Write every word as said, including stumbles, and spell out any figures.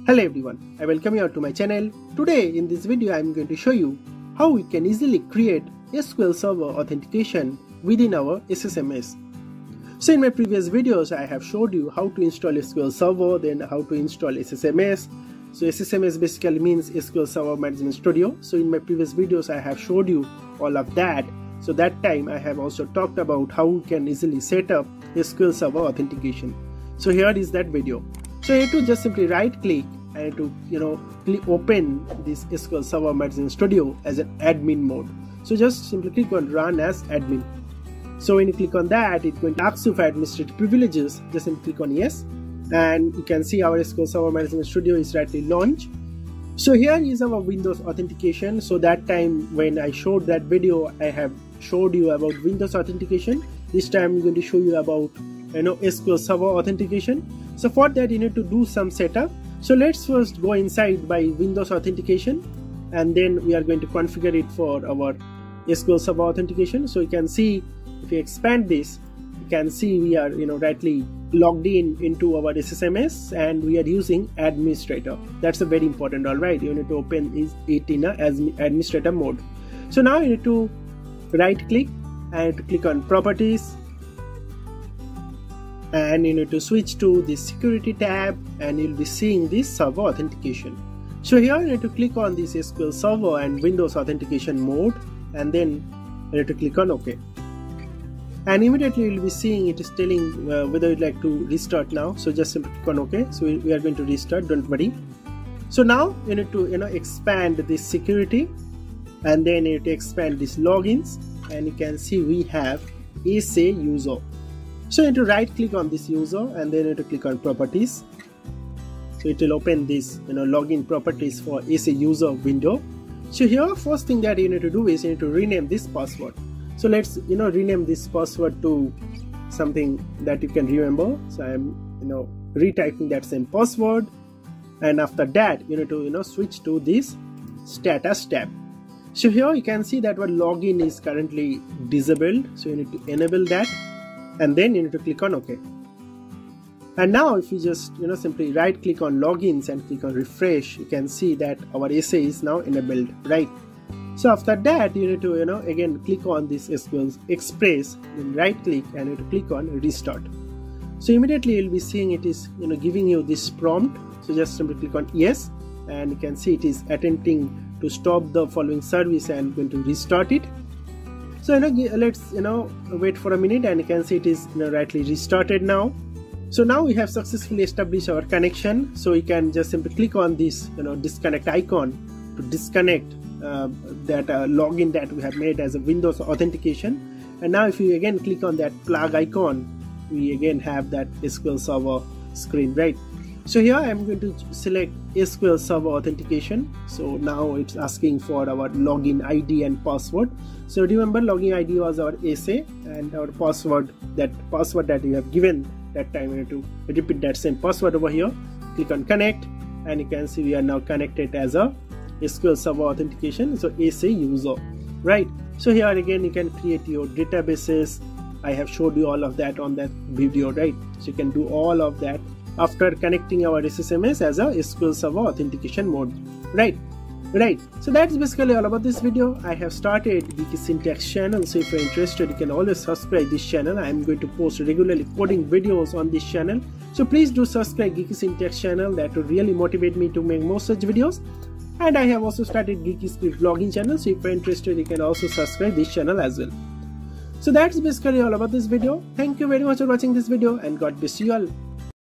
Hello everyone, I welcome you all to my channel. Today in this video I am going to show you how we can easily create S Q L Server authentication within our S S M S. So in my previous videos I have showed you how to install S Q L Server, then how to install S S M S. So S S M S basically means S Q L Server Management Studio. So in my previous videos I have showed you all of that. So that time I have also talked about how we can easily set up S Q L Server authentication. So here is that video. So you have to just simply right click and to you know open this S Q L Server Management Studio as an admin mode. So just simply click on run as admin. So when you click on that, it's going to ask you for administrative privileges. Just simply click on yes, and you can see our S Q L Server Management Studio is rightly launched. So here is our Windows authentication. So that time when I showed that video, I have showed you about Windows authentication. This time I'm going to show you about you know S Q L Server authentication. So for that you need to do some setup. So let's first go inside by Windows authentication, and then we are going to configure it for our S Q L Server authentication. So you can see if you expand this, you can see we are you know rightly logged in into our S S M S, and we are using administrator. That's a very important. All right, you need to open it in a as administrator mode. So now you need to right click and click on properties, and you need to switch to the security tab, and you'll be seeing this server authentication. So here you need to click on this S Q L Server and Windows authentication mode, and then you need to click on OK. And immediately you'll be seeing it is telling uh, whether you'd like to restart now. So just simply click on OK. So we, we are going to restart, don't worry. So now you need to you know expand this security, and then you need to expand these logins, and you can see we have S A user. So you need to right click on this user, and then you need to click on properties. So it will open this you know login properties for S A user window. So here first thing that you need to do is you need to rename this password. So let's you know rename this password to something that you can remember. So I am you know retyping that same password, and after that you need to you know switch to this status tab. So here you can see that our login is currently disabled, so you need to enable that, and then you need to click on OK. And now if you just you know simply right click on logins and click on refresh, you can see that our S A is now enabled, right? So after that you need to you know again click on this S Q L Express, then right click and you need to click on restart. So immediately you'll be seeing it is you know giving you this prompt. So just simply click on yes, and you can see it is attempting to stop the following service and going to restart it. So you know let's you know wait for a minute, and you can see it is you know rightly restarted now. So now we have successfully established our connection. So you can just simply click on this you know disconnect icon to disconnect uh, that uh, login that we have made as a Windows authentication. And now if you again click on that plug icon, we again have that S Q L Server screen, right? So here I am going to select S Q L Server authentication. So now it's asking for our login I D and password. So remember, login I D was our S A, and our password, that password that you have given that time, you need to repeat that same password over here. Click on connect, and you can see we are now connected as a S Q L Server authentication, so S A user, right? So here again you can create your databases. I have showed you all of that on that video, right? So you can do all of that after connecting our S S M S as a S Q L Server authentication mode, right? Right. So that's basically all about this video. I have started Geeky Syntax channel, so if you're interested you can always subscribe this channel. I am going to post regularly coding videos on this channel, so please do subscribe Geeky Syntax channel. That will really motivate me to make more such videos. And I have also started Geeky Script vlogging channel, so if you're interested you can also subscribe this channel as well. So that's basically all about this video. Thank you very much for watching this video, and God bless you all.